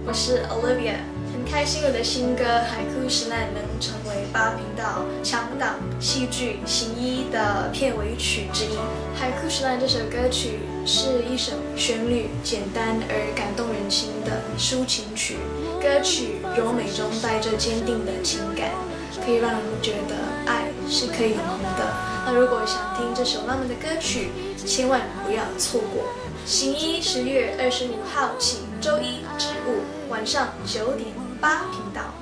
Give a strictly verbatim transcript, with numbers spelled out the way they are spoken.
我是 Olivia， 很开心我的新歌《海枯石烂》能成为八频道强档戏剧《行医》的片尾曲之一。《海枯石烂》这首歌曲是一首旋律简单而感动人心的抒情曲，歌曲柔美中带着坚定的情感，可以让人觉得爱是可以永恒的。那如果想听这首浪漫的歌曲，千万不要错过。行医十月二十五号起，周一至五晚上九点八频道。